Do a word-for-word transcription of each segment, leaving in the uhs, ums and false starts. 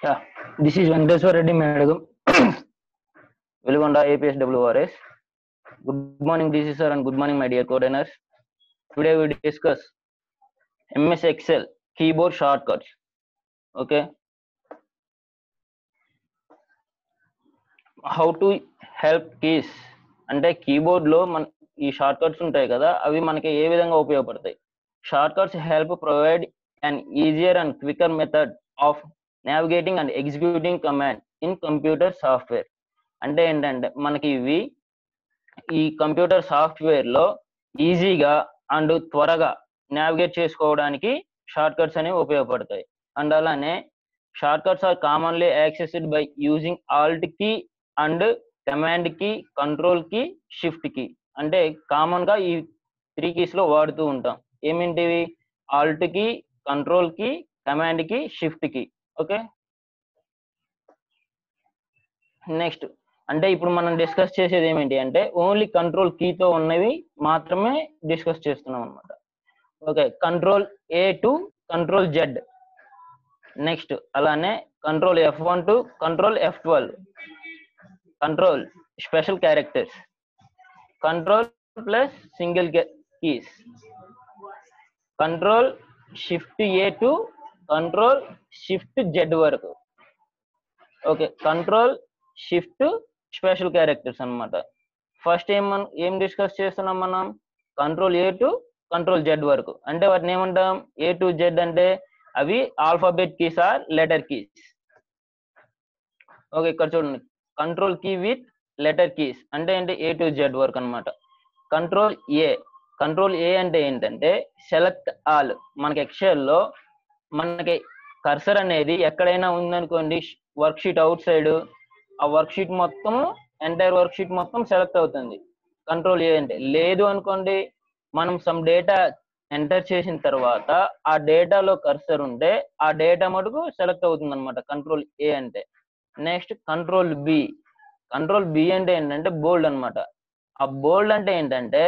Yeah, this is Venkateswar Reddy Madagam, Velugonda A P S W R S. Good morning, D C sir, and good morning, my dear coordinators. Today we discuss M S Excel keyboard shortcuts. Okay, how to help keys అంటే keyboard లో మన ఈ short cuts ఉంటాయి కదా, అవి మనకి ఏ విధంగా ఉపయోగపడతాయి. Shortcuts help provide an easier and quicker method of navigating and executing command in computer software. అంటే ఏంటంటే మనకి ఇవి ఈ కంప్యూటర్ సాఫ్ట్వేర్ లో ఈజీగా అండ్ త్వరగా నావిగేట్ చేసుకోవడానికి షార్ట్ కట్స్ అనేవి ఉపయోగపడతాయి. అండ్ అలానే shortcuts are commonly accessed by using alt key and command key, control key, shift key. అంటే కామన్ గా ఈ త్రీ కీస్ లో వాడుతూ ఉంటాం. ఏమిటివి? Alt key, control key, command key, shift key. Okay, next అంటే ఇప్పుడు మనం డిస్కస్ చేసేది ఏమిటి అంటే ఓన్లీ కంట్రోల్ కీతో ఉన్నవి మాత్రమే డిస్కస్ చేస్తున్నాం అనమాట. Okay, control A to control Z. Next అలానే control F one to control F twelve, control special characters, control plus single keys, control shift A to control shift Z వరకు. Okay, control shift special characters అన్నమాట. First ఏం మనం ఏం discuss చేస్తున్నాం మనం? Control A to control Z వరకు. అంటే వాటిని ఏమంటాం? ఏ టు జెడ్ అంటే అవి alphabet keys or letter keys. Okay, ఇక్కడ చూడండి, control key with letter keys అంటే ఏంటి? ఏ టు జెడ్ వరకు అనమాట. కంట్రోల్ ఏ, కంట్రోల్ ఏ అంటే ఏంటంటే సెలెక్ట్ ఆల్. మనకి ఎక్సెల్ లో మనకి కర్సర్ అనేది ఎక్కడైనా ఉందనుకోండి, వర్క్ షీట్ అవుట్ సైడ్, ఆ వర్క్ షీట్ మొత్తం ఎంటైర్ వర్క్ షీట్ మొత్తం సెలెక్ట్ అవుతుంది కంట్రోల్ ఏ అంటే. లేదు అనుకోండి, మనం సమ్ డేటా ఎంటర్ చేసిన తర్వాత ఆ డేటాలో కర్సర్ ఉంటే ఆ డేటా మటుకు సెలెక్ట్ అవుతుంది అనమాట కంట్రోల్ ఏ అంటే. Next control B, control B అంటే ఏంటంటే బోల్డ్ అనమాట. ఆ బోల్డ్ అంటే ఏంటంటే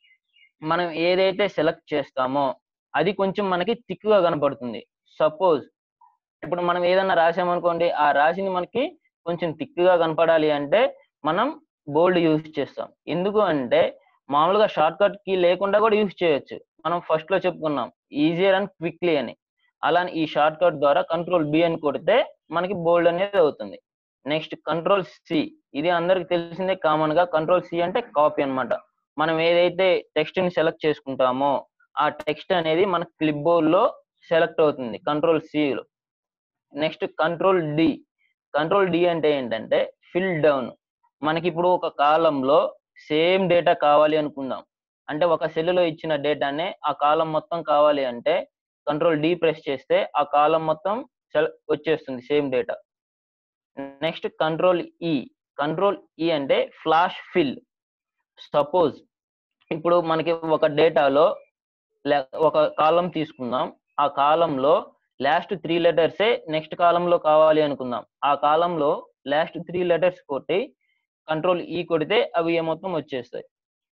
మనం ఏదైతే సెలెక్ట్ చేస్తామో అది కొంచెం మనకి థిక్గా కనపడుతుంది. సపోజ్ ఇప్పుడు మనం ఏదన్నా రాసామనుకోండి, ఆ రాసింది మనకి కొంచెం థిక్గా కనపడాలి అంటే మనం బోల్డ్ యూజ్ చేస్తాం. ఎందుకు అంటే మామూలుగా షార్ట్ కట్ కీ లేకుండా కూడా యూజ్ చేయొచ్చు. మనం ఫస్ట్ లో చెప్పుకున్నాం ఈజియర్ అండ్ క్విక్లీ అని. అలా ఈ షార్ట్ కట్ ద్వారా కంట్రోల్ బి అని కొడితే మనకి బోల్డ్ అనేది అవుతుంది. నెక్స్ట్ కంట్రోల్ సి, ఇది అందరికి తెలిసిందే కామన్ గా. కంట్రోల్ సి అంటే కాపీ అన్నమాట. మనం ఏదైతే టెక్స్ట్ ని సెలెక్ట్ చేసుకుంటామో ఆ టెక్స్ట్ అనేది మన క్లిప్ బోర్డ్ లో సెలెక్ట్ అవుతుంది కంట్రోల్ సి లో. Next control D, control D అంటే ఏంటంటే ఫిల్ డౌన్. మనకి ఇప్పుడు ఒక కాలంలో సేమ్ డేటా కావాలి అనుకుందాం, అంటే ఒక సెల్లో ఇచ్చిన డేటానే ఆ కాలం మొత్తం కావాలి అంటే కంట్రోల్ డి ప్రెస్ చేస్తే ఆ కాలం మొత్తం వచ్చేస్తుంది same data. Next control E, control E అంటే ఫ్లాష్ ఫిల్. సపోజ్ ఇప్పుడు మనకి ఒక డేటాలో ఒక కాలం తీసుకుందాం, ఆ కాలంలో లాస్ట్ త్రీ లెటర్సే నెక్స్ట్ కాలంలో కావాలి అనుకుందాం. ఆ కాలంలో లాస్ట్ త్రీ లెటర్స్ కొట్టి కంట్రోల్ ఈ కొడితే అవి మొత్తం వచ్చేస్తాయి.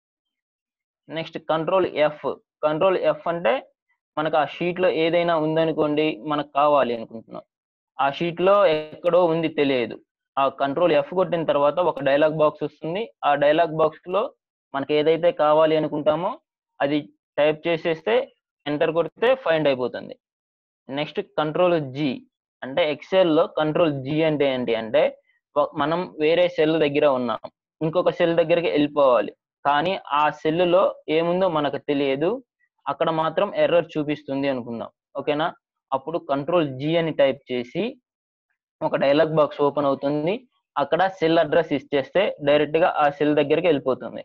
Next control F, control F అంటే మనకు ఆ షీట్ లో ఏదైనా ఉందనుకోండి, మనకు కావాలి అనుకుంటున్నాం, ఆ షీట్ లో ఎక్కడో ఉంది తెలియదు, ఆ కంట్రోల్ ఎఫ్ కొట్టిన తర్వాత ఒక డైలాగ్ బాక్స్ వస్తుంది. ఆ డైలాగ్ బాక్స్ లో మనకి ఏదైతే కావాలి అనుకుంటామో అది టైప్ చేసేస్తే ఎంటర్ కొడితే ఫైండ్ అయిపోతుంది. నెక్స్ట్ కంట్రోల్ జి, అంటే ఎక్సెల్ లో కంట్రోల్ జి అంటే ఏంటి అంటే మనం వేరే సెల్ దగ్గర ఉన్నాం, ఇంకొక సెల్ దగ్గరికి వెళ్ళిపోవాలి, కానీ ఆ సెల్లో ఏముందో మనకు తెలియదు, అక్కడ మాత్రం ఎర్రర్ చూపిస్తుంది అనుకుందాం. ఓకేనా? అప్పుడు కంట్రోల్ జి అని టైప్ చేసి ఒక డైలాగ్ బాక్స్ ఓపెన్ అవుతుంది. అక్కడ సెల్ అడ్రస్ ఇచ్చేస్తే డైరెక్ట్ గా ఆ సెల్ దగ్గరికి వెళ్ళిపోతుంది.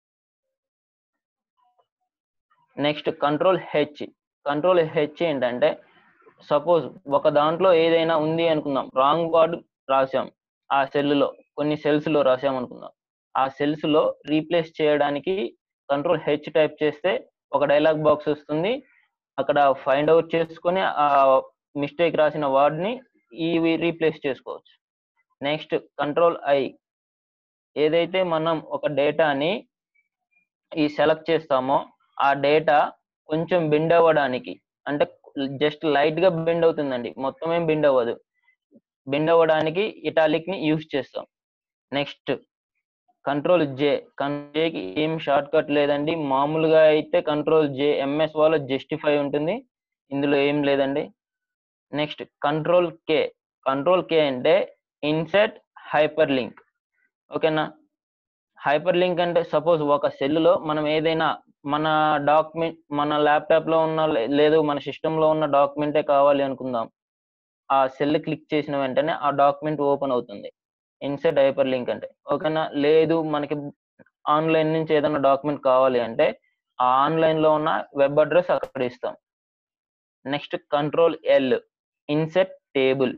Next control H, control H ఏంటంటే సపోజ్ ఒక దాంట్లో ఏదైనా ఉంది అనుకుందాం, రాంగ్ వర్డ్ రాసాం ఆ సెల్లో, కొన్ని సెల్స్ లో రాసాం అనుకుందాం, ఆ సెల్స్ లో రీప్లేస్ చేయడానికి కంట్రోల్ హెచ్ టైప్ చేస్తే ఒక డైలాగ్ బాక్స్ వస్తుంది. అక్కడ ఫైండ్ అవుట్ చేసుకొని ఆ మిస్టేక్ రాసిన వర్డ్ ని ఇవి రీప్లేస్ చేసుకోవచ్చు. నెక్స్ట్ కంట్రోల్ ఐ, ఏదైతే మనం ఒక డేటాని ఈ సెలెక్ట్ చేస్తామో ఆ డేటా కొంచెం బెండ్ అవ్వడానికి, అంటే జస్ట్ లైట్ గా బెండ్ అవుతుందండి, మొత్తం ఏం బెండ్ అవ్వదు, బెండ్ అవ్వడానికి ఇటాలిక్ ని యూజ్ చేస్తాం. నెక్స్ట్ కంట్రోల్ జే, జేకి ఏం షార్ట్ కట్ లేదండి. మామూలుగా అయితే కంట్రోల్ జే ఎంఎస్ వాళ్ళ జస్టిఫై ఉంటుంది, ఇందులో ఏం లేదండి. Next control K, control K అంటే ఇన్సర్ట్ హైపర్ లింక్. ఓకేనా, హైపర్ లింక్ అంటే సపోజ్ ఒక సెల్లో మనం ఏదైనా మన డాక్యుమెంట్ మన ల్యాప్టాప్ లో ఉన్న లేదు మన సిస్టమ్ లో ఉన్న డాక్యుమెంటే కావాలి అనుకుందాం. ఆ సెల్ క్లిక్ చేసిన వెంటనే ఆ డాక్యుమెంట్ ఓపెన్ అవుతుంది, ఇన్సర్ట్ హైపర్ లింక్ అంటే. ఓకేనా, లేదు మనకి ఆన్లైన్ నుంచి ఏదైనా డాక్యుమెంట్ కావాలి అంటే ఆ ఆన్లైన్ లో ఉన్న వెబ్ అడ్రస్ అక్కడ ఇస్తాం. Next control L, insert table.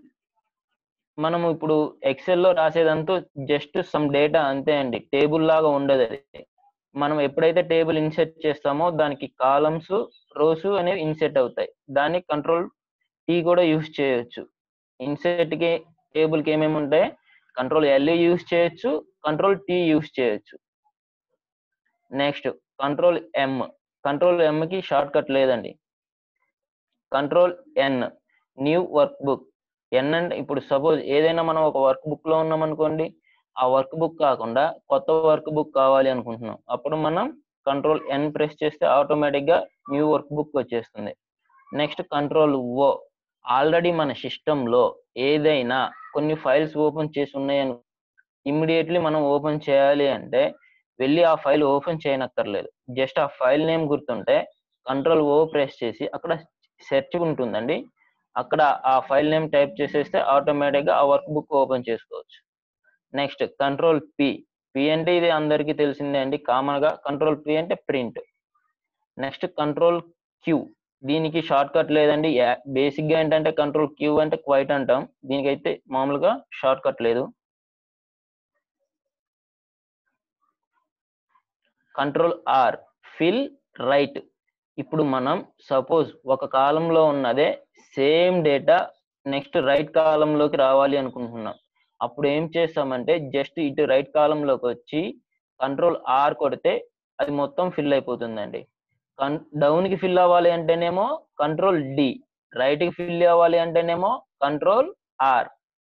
మనము ఇప్పుడు ఎక్సెల్ లో రాసేదంతా జస్ట్ సమ్ డేటా అంతే అండి, టేబుల్ లాగా ఉండదు అది. మనం ఎప్పుడైతే టేబుల్ ఇన్సర్ట్ చేస్తామో దానికి కాలమ్స్ రోస్ అనేవి ఇన్సర్ట్ అవుతాయి. దాన్ని కంట్రోల్ టీ కూడా యూజ్ చేయొచ్చు. ఇన్సర్ట్ కి టేబుల్ కి ఏమేమి ఉంటాయి, కంట్రోల్ ఎల్ యూజ్ చేయొచ్చు, కంట్రోల్ టీ యూజ్ చేయొచ్చు. Next control M, control M కి షార్ట్ కట్ లేదండి. Control N, new workbook. N అంటే ఇప్పుడు సపోజ్ ఏదైనా మనం ఒక వర్క్ బుక్ లో ఉన్నాం అనుకోండి, ఆ వర్క్ బుక్ కాకుండా కొత్త వర్క్ బుక్ కావాలి అనుకుంటున్నాం, అప్పుడు మనం కంట్రోల్ ఎన్ ప్రెస్ చేస్తే ఆటోమేటిక్ గా న్యూ వర్క్ బుక్ వచ్చేస్తుంది. నెక్స్ట్ కంట్రోల్ ఓ, ఆల్రెడీ మన సిస్టమ్ లో ఏదైనా కొన్ని ఫైల్స్ ఓపెన్ చేసి ఉన్నాయని ఇమ్మీడియట్లీ మనం ఓపెన్ చేయాలి అంటే వెళ్ళి ఆ ఫైల్ ఓపెన్ చేయనక్కర్లేదు, జస్ట్ ఆ ఫైల్ నేమ్ గుర్తుంటే కంట్రోల్ ఓ ప్రెస్ చేసి అక్కడ సెర్చ్ ఉంటుందండి, అక్కడ ఆ ఫైల్ నేమ్ టైప్ చేసేస్తే ఆటోమేటిక్ గా ఆ వర్క్ బుక్ ఓపెన్ చేసుకోవచ్చు. నెక్స్ట్ కంట్రోల్ పి, పి అంటే ఇది అందరికీ తెలిసిందే అండి, కామన్ గా కంట్రోల్ పి అంటే ప్రింట్. నెక్స్ట్ కంట్రోల్ క్యూ, దీనికి షార్ట్ కట్ లేదండి. బేసిక్ గా ఏంటంటే కంట్రోల్ క్యూ అంటే క్వైట్ అంటాం, దీనికైతే మామూలుగా షార్ట్ కట్ లేదు. Control R, fill right. ఇప్పుడు మనం సపోజ్ ఒక కాలంలో ఉన్నదే సేమ్ డేటా నెక్స్ట్ రైట్ కాలంలోకి రావాలి అనుకుంటున్నాం, అప్పుడు ఏం చేస్తామంటే జస్ట్ ఇటు రైట్ కాలంలోకి వచ్చి కంట్రోల్ ఆర్ కొడితే అది మొత్తం ఫిల్ అయిపోతుందండి. డౌన్ కి ఫిల్ అవ్వాలి అంటేనేమో కంట్రోల్ డి, రైట్ కి ఫిల్ అవ్వాలి అంటేనేమో control R.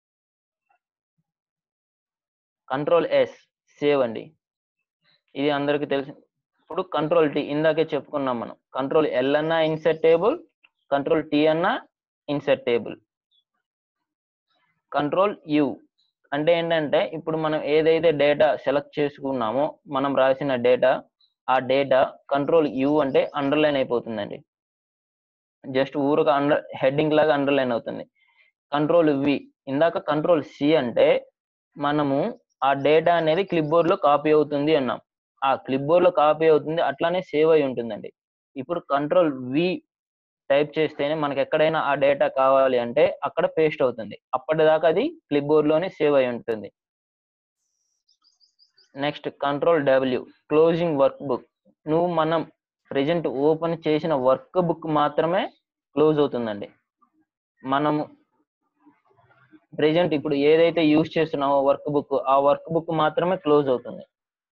Control S, save అండి, ఇది అందరికి తెలుసు. ఇప్పుడు కంట్రోల్ టీ, ఇందాకే చెప్పుకున్నాం మనం, కంట్రోల్ ఎల్ అన్నా ఇన్సర్ట్ టేబుల్, కంట్రోల్ టీ అన్నా ఇన్సర్ట్ టేబుల్. కంట్రోల్ యు అంటే ఏంటంటే ఇప్పుడు మనం ఏదైతే డేటా సెలెక్ట్ చేసుకున్నామో మనం రాసిన డేటా, ఆ డేటా కంట్రోల్ యు అంటే అండర్లైన్ అయిపోతుందండి, జస్ట్ ఊరుగా అండర్ హెడ్డింగ్ లాగా అండర్లైన్ అవుతుంది. కంట్రోల్ వి, ఇందాక కంట్రోల్ సి అంటే మనము ఆ డేటా అనేది క్లిప్ బోర్డ్ లో కాపీ అవుతుంది అన్నాం, ఆ క్లిప్ బోర్డ్ లో కాపీ అవుతుంది అట్లానే సేవ్ అయి ఉంటుందండి. ఇప్పుడు కంట్రోల్ వి టైప్ చేస్తేనే మనకి ఎక్కడైనా ఆ డేటా కావాలి అంటే అక్కడ పేస్ట్ అవుతుంది, అప్పటిదాకా అది క్లిప్ బోర్డ్ లోనే సేవ్ అయి ఉంటుంది. Next control W, closing work book. నువ్వు మనం ప్రెజెంట్ ఓపెన్ చేసిన వర్క్ బుక్ మాత్రమే క్లోజ్ అవుతుందండి. మనము ప్రెజెంట్ ఇప్పుడు ఏదైతే యూజ్ చేస్తున్నామో వర్క్ బుక్, ఆ వర్క్ బుక్ మాత్రమే క్లోజ్ అవుతుంది.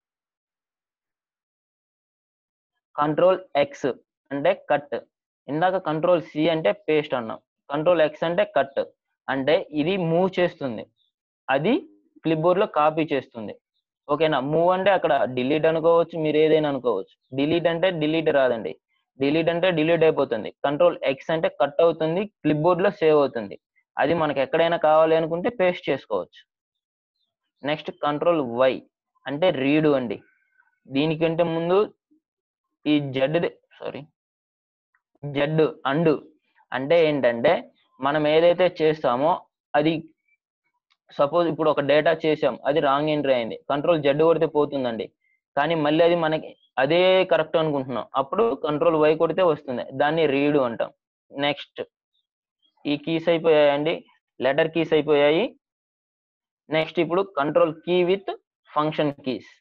కంట్రోల్ ఎక్స్ అంటే కట్, ఇందాక కంట్రోల్ సి అంటే పేస్ట్ అన్నాం, కంట్రోల్ ఎక్స్ అంటే కట్, అంటే ఇది మూవ్ చేస్తుంది, అది క్లిప్ బోర్డ్ లో కాపీ చేస్తుంది. ఓకేనా, మూవ్ అంటే అక్కడ డిలీట్ అనుకోవచ్చు, మీరు ఏదైనా అనుకోవచ్చు. డిలీట్ అంటే డిలీట్ రాదండి, డిలీట్ అంటే డిలీట్ అయిపోతుంది. కంట్రోల్ ఎక్స్ అంటే కట్ అవుతుంది, క్లిప్ బోర్డ్ లో సేవ్ అవుతుంది, అది మనకి ఎక్కడైనా కావాలి అనుకుంటే పేస్ట్ చేసుకోవచ్చు. నెక్స్ట్ కంట్రోల్ వై అంటే రీడు అండి, దీనికంటే ముందు ఈ జెడ్ సారీ జెడ్ అండు అంటే ఏంటంటే మనం ఏదైతే చేస్తామో అది సపోజ్ ఇప్పుడు ఒక డేటా చేసాం, అది రాంగ్ ఎంట్రీ అయింది, కంట్రోల్ జెడ్ కొడితే పోతుందండి, కానీ మళ్ళీ అది మనకి అదే కరెక్ట్ అనుకుంటున్నాం, అప్పుడు కంట్రోల్ వై కొడితే వస్తుంది, దాన్ని రీడు అంటాం. నెక్స్ట్ ఈ కీస్ అయిపోయాయండి, లెటర్ కీస్ అయిపోయాయి. నెక్స్ట్ ఇప్పుడు control key with function keys.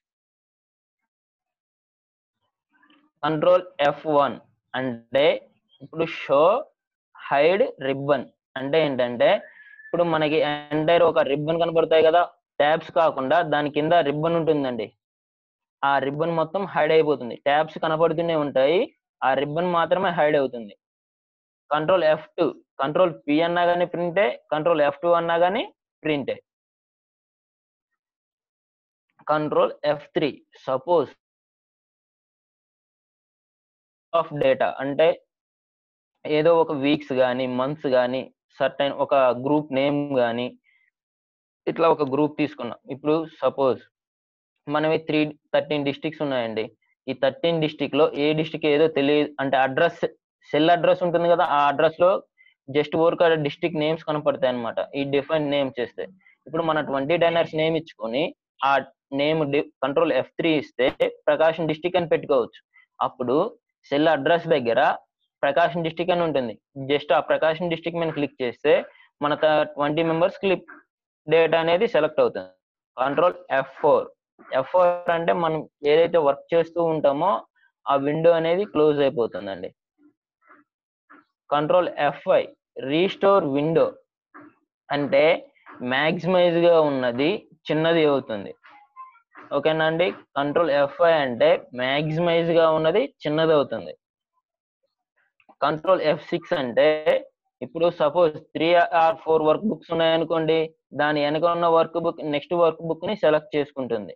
Control F one అంటే ఇప్పుడు షో హైడ్ రిబ్బన్ అంటే ఏంటంటే ఇప్పుడు మనకి ఎంటైర్ ఒక రిబ్బన్ కనబడతాయి కదా, ట్యాబ్స్ కాకుండా దాని కింద రిబ్బన్ ఉంటుందండి, ఆ రిబ్బన్ మొత్తం హైడ్ అయిపోతుంది, ట్యాబ్స్ కనబడుతూనే ఉంటాయి, ఆ రిబ్బన్ మాత్రమే హైడ్ అవుతుంది. Control F two, control P అన్నా కానీ ప్రింటే, కంట్రోల్ ఎఫ్ టూ అన్నా కానీ print. Control F three suppose of data అంటే ఏదో ఒక వీక్స్ కానీ మంత్స్ కానీ సర్టైన్ ఒక గ్రూప్ నేమ్ కానీ ఇట్లా ఒక గ్రూప్ తీసుకున్నాం. ఇప్పుడు సపోజ్ మనవి త్రీ థర్టీన్ డిస్ట్రిక్ట్స్ ఉన్నాయండి. ఈ థర్టీన్ డిస్ట్రిక్ట్ లో ఏ డిస్ట్రిక్ట్ ఏదో తెలియదు అంటే అడ్రస్ సెల్ అడ్రస్ ఉంటుంది కదా, ఆ అడ్రస్ లో జస్ట్ ఊరిక డిస్ట్రిక్ట్ నేమ్స్ కనపడతాయి అనమాట ఈ డిఫైన్ నేమ్ చేస్తే. ఇప్పుడు మన ట్వంటీ డైనర్స్ నేమ్ ఇచ్చుకొని ఆ నేమ్ కంట్రోల్ ఎఫ్ త్రీ ఇస్తే ప్రకాశం డిస్ట్రిక్ట్ అని పెట్టుకోవచ్చు. అప్పుడు సెల్ అడ్రస్ దగ్గర ప్రకాశం డిస్ట్రిక్ట్ అని ఉంటుంది. జస్ట్ ఆ ప్రకాశం డిస్ట్రిక్ట్ మీద క్లిక్ చేస్తే మన ట్వంటీ మెంబర్స్ క్లిక్ డేటా అనేది సెలెక్ట్ అవుతుంది. Control F four F four అంటే మనం ఏదైతే వర్క్ చేస్తూ ఉంటామో ఆ విండో అనేది క్లోజ్ అయిపోతుందండి. Control F five restore window అంటే మ్యాక్సిమైజ్ గా ఉన్నది చిన్నది అవుతుంది. ఓకేనా అండి. కంట్రోల్ ఎఫ్ ఫైవ్ అంటే మ్యాక్సిమైజ్ గా ఉన్నది చిన్నది అవుతుంది. కంట్రోల్ ఎఫ్ సిక్స్ అంటే ఇప్పుడు suppose three or four work books ఉన్నాయనుకోండి, దాని వెనక ఉన్న work book next work book ని సెలెక్ట్ చేసుకుంటుంది.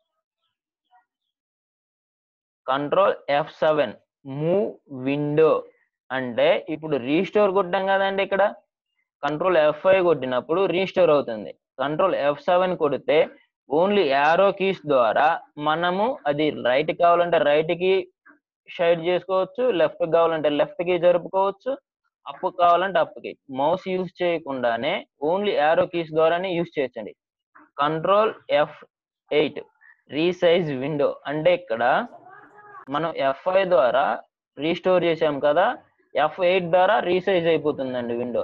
Control F seven move window అంటే ఇప్పుడు రీస్టోర్ కొట్టాం కదండి, ఇక్కడ కంట్రోల్ ఎఫ్ ఫైవ్ కొట్టినప్పుడు రీస్టోర్ అవుతుంది. కంట్రోల్ ఎఫ్ సెవెన్ కొడితే ఓన్లీ యారో కీస్ ద్వారా మనము అది రైట్ కావాలంటే రైట్ కి షైడ్ చేసుకోవచ్చు, లెఫ్ట్ కావాలంటే లెఫ్ట్ కి జరుపుకోవచ్చు, అప్ కావాలంటే అప్ కి. మౌస్ యూజ్ చేయకుండానే ఓన్లీ యారో కీస్ ద్వారానే యూజ్ చేయొచ్చండి. Control F eight resize window అంటే ఇక్కడ మనం ఎఫ్ ఫైవ్ ద్వారా రీస్టోర్ చేసాం కదా, ఎఫ్ ఎయిట్ ద్వారా రీసైజ్ అయిపోతుందండి window.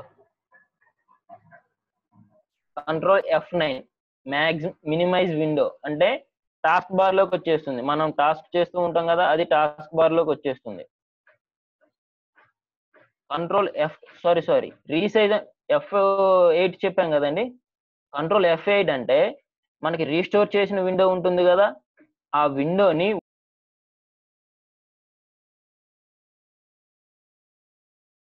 Control F nine max minimise window అంటే టాస్క్ బార్ లోకి వచ్చేస్తుంది. మనం టాస్క్ చేస్తూ ఉంటాం కదా, అది టాస్క్ బార్ లోకి వచ్చేస్తుంది. Control F sorry sorry resize F eight చెప్పాం కదండి. కంట్రోల్ ఎఫ్ ఎయిట్ అంటే మనకి రీస్టోర్ చేసిన విండో ఉంటుంది కదా, ఆ విండోని